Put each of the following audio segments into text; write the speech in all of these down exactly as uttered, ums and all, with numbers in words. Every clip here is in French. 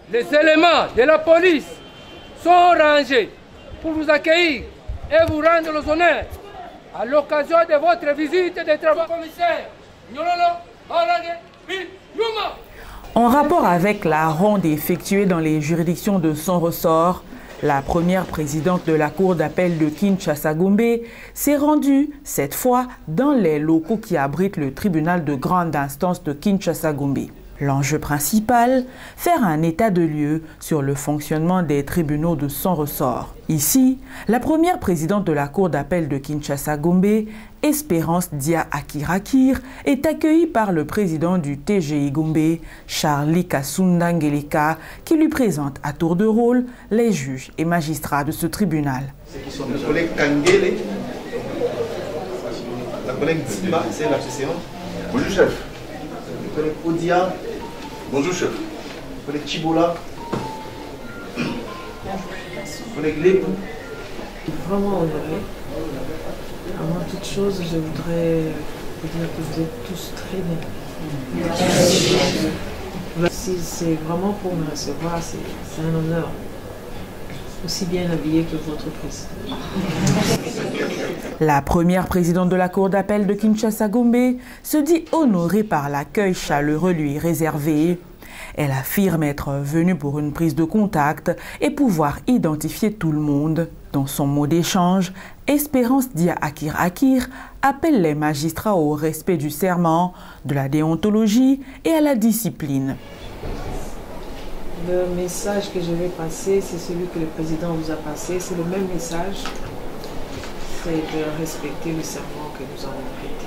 Les éléments de la police sont rangés pour vous accueillir et vous rendre les honneurs à l'occasion de votre visite de travail commissaire. En rapport avec la ronde effectuée dans les juridictions de son ressort, la première présidente de la Cour d'appel de Kinshasa-Gombe s'est rendue, cette fois, dans les locaux qui abritent le tribunal de grande instance de Kinshasa-Gombe. L'enjeu principal, faire un état de lieu sur le fonctionnement des tribunaux de son ressort. Ici, la première présidente de la Cour d'appel de Kinshasa-Gombe, Espérance Dia Akirakir, est accueillie par le président du T G I Gombe, Charlie Kasunda Ngeleka, qui lui présente à tour de rôle les juges et magistrats de ce tribunal. Le collègue Kangele, la collègue Zimba, c'est la présidente. Bonjour chef. Le collègue Odia. Bonjour chef. Le collègue Chibola. Le collègue Lebou. Vraiment honoré. Avant toute chose, je voudrais vous dire que vous êtes tous très bien. Si c'est vraiment pour me recevoir, c'est un honneur. Aussi bien habillé que votre président. La première présidente de la Cour d'appel de Kinshasa-Gombe se dit honorée par l'accueil chaleureux lui réservé. Elle affirme être venue pour une prise de contact et pouvoir identifier tout le monde. Dans son mot d'échange, Espérance Dia Akir Akir appelle les magistrats au respect du serment, de la déontologie et à la discipline. Le message que je vais passer, c'est celui que le président vous a passé. C'est le même message. C'est de respecter le serment que nous avons prêté.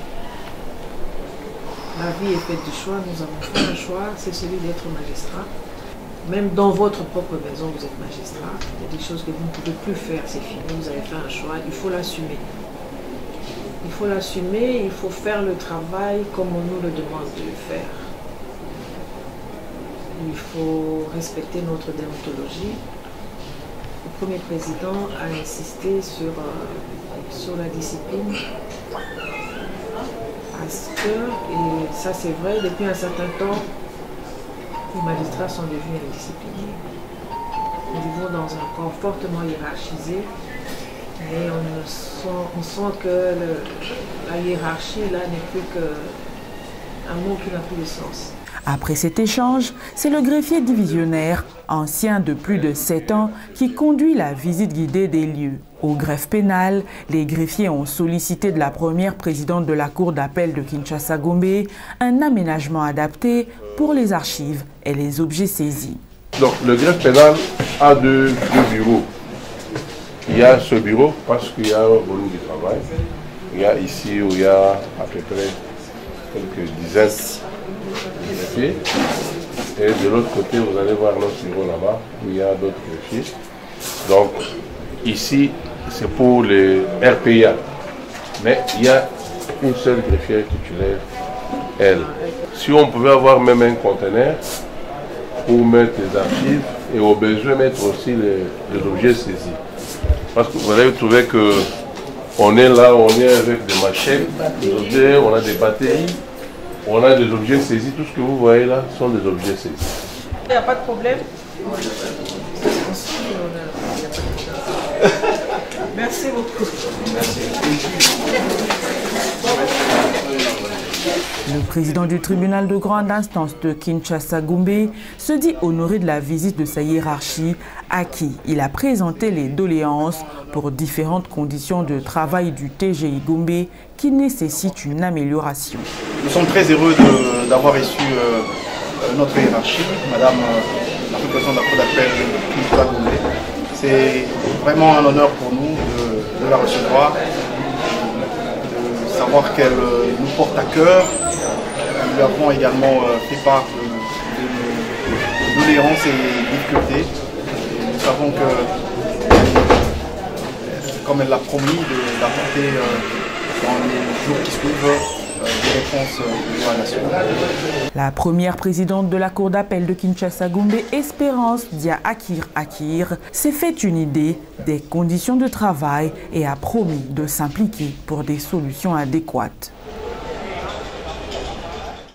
La vie est faite du choix. Nous avons fait un choix, c'est celui d'être magistrat. Même dans votre propre maison, vous êtes magistrat. Il y a des choses que vous ne pouvez plus faire, c'est fini. Vous avez fait un choix, il faut l'assumer. Il faut l'assumer, il faut faire le travail comme on nous le demande de le faire. Il faut respecter notre déontologie. Le premier président a insisté sur, euh, sur la discipline. Parce que, et ça c'est vrai, depuis un certain temps, les magistrats sont devenus indisciplinés. Nous vivons dans un corps fortement hiérarchisé et on sent, on sent que le, la hiérarchie là n'est plus qu'un mot qui n'a plus de sens. Après cet échange, c'est le greffier divisionnaire, ancien de plus de sept ans, qui conduit la visite guidée des lieux. Au greffe pénal, les greffiers ont sollicité de la première présidente de la Cour d'appel de Kinshasa-Gombe un aménagement adapté pour les archives et les objets saisis. Donc le greffe pénal a deux, deux bureaux. Il y a ce bureau parce qu'il y a un volume de travail. Il y a ici où il y a à peu près quelques dizaines de greffiers. Et de l'autre côté, vous allez voir notre bureau là-bas où il y a d'autres greffiers. Donc ici, c'est pour les R P I A. Mais il y a une seule greffière titulaire, elle. Si on pouvait avoir même un conteneur pour mettre les archives et au besoin mettre aussi les, les objets saisis. Parce que vous allez trouver que on est là, on est avec des machettes, des objets, on a des batteries, on a des objets saisis. Tout ce que vous voyez là sont des objets saisis. Il n'y a pas de problème. Merci beaucoup. Merci. Le président du tribunal de grande instance de Kinshasa-Gombe se dit honoré de la visite de sa hiérarchie à qui il a présenté les doléances pour différentes conditions de travail du T G I Gombe qui nécessitent une amélioration. Nous sommes très heureux d'avoir reçu euh, notre hiérarchie, Madame euh, la présidente de la Cour d'appel de Kinshasa-Gombe. C'est vraiment un honneur pour nous de, de la recevoir, de savoir qu'elle nous porte à cœur. Nous lui avons également fait part de nos doléances et difficultés. Et nous savons que, comme elle l'a promis, d'apporter dans les jours qui suivent des réponses de la nation. La première présidente de la Cour d'appel de Kinshasa-Gombe, Espérance Dia Akir Akir, s'est fait une idée des conditions de travail et a promis de s'impliquer pour des solutions adéquates.